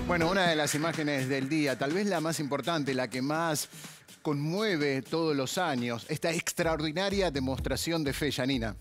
Bueno, una de las imágenes del día, tal vez la más importante, la que más conmueve todos los años, esta extraordinaria demostración de fe, Yanina.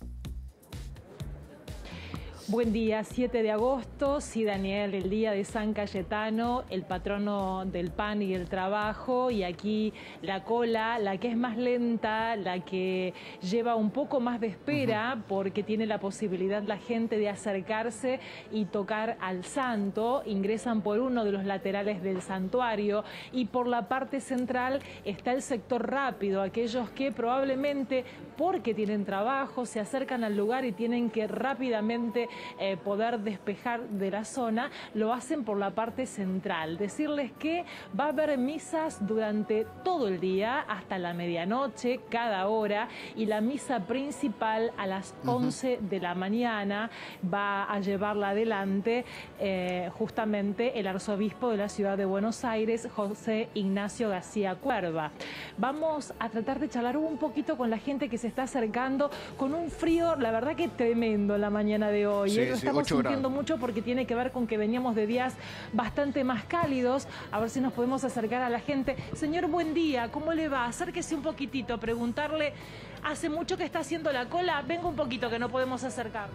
Buen día, 7 de agosto, sí, Daniel, el día de San Cayetano, el patrono del pan y el trabajo, y aquí la cola, la que es más lenta, la que lleva un poco más de espera, porque tiene la posibilidad la gente de acercarse y tocar al santo. Ingresan por uno de los laterales del santuario y por la parte central está el sector rápido, aquellos que probablemente porque tienen trabajo se acercan al lugar y tienen que rápidamente poder despejar de la zona, lo hacen por la parte central. Decirles que va a haber misas durante todo el día, hasta la medianoche, cada hora, y la misa principal a las 11 de la mañana va a llevarla adelante justamente el arzobispo de la ciudad de Buenos Aires, José Ignacio García Cuerva. Vamos a tratar de charlar un poquito con la gente que se está acercando con un frío, la verdad que tremendo la mañana de hoy. Sí, Lo estamos 8 sintiendo grados. mucho porque tiene que ver con que veníamos de días bastante más cálidos. A ver si nos podemos acercar a la gente. Señor, buen día, ¿cómo le va? Acérquese un poquitito, preguntarle, ¿hace mucho que está haciendo la cola? Venga un poquito que no podemos acercarnos.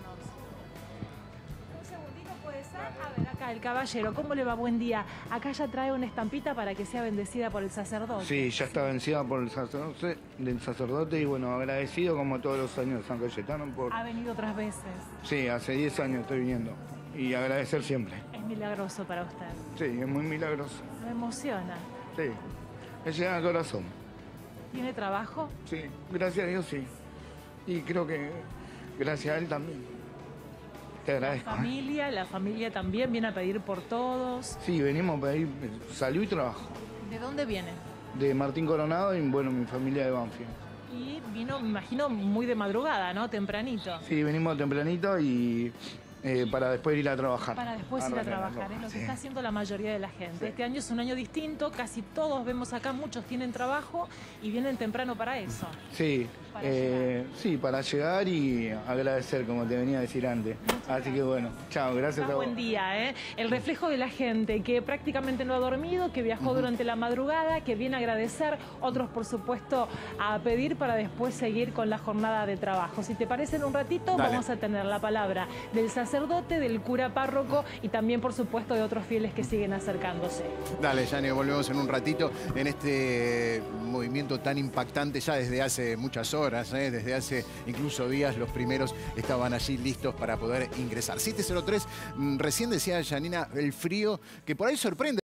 Un segundito puede ser. A ver, acá el caballero, ¿cómo le va? Buen día. Acá ya trae una estampita para que sea bendecida por el sacerdote. Sí, ya está vencida por el sacerdote y bueno, agradecido como todos los años de San Cayetano por... Ha venido otras veces. Sí, hace 10 años estoy viniendo y agradecer siempre. Es milagroso para usted. Sí, es muy milagroso. Me emociona. Sí, me llega al corazón. ¿Tiene trabajo? Sí, gracias a Dios sí. Y creo que gracias a él también. Te agradezco. La familia también viene a pedir por todos. Sí, venimos a pedir salud y trabajo. ¿De dónde viene? De Martín Coronado y bueno, mi familia de Banfield. Y vino, me imagino, muy de madrugada, ¿no? Tempranito. Sí, venimos tempranito y para después ir a trabajar. Para después ir a trabajar, es lo que está haciendo la mayoría de la gente. Sí. Este año es un año distinto, casi todos vemos acá, muchos tienen trabajo y vienen temprano para eso. Sí, sí, para llegar y agradecer, como te venía a decir antes. Así que bueno, chao, gracias a vos. Buen día, ¿eh? El reflejo de la gente que prácticamente no ha dormido, que viajó durante la madrugada, que viene a agradecer, otros por supuesto a pedir para después seguir con la jornada de trabajo. Si te parece, en un ratito Dale. vamos a tener la palabra del sacerdote, del cura párroco y también por supuesto de otros fieles que siguen acercándose. Dale, Yani, volvemos en un ratito en este movimiento tan impactante ya desde hace muchas horas, desde hace incluso días los primeros estaban allí listos para poder ingresar. 703, recién decía Yanina, el frío que por ahí sorprende.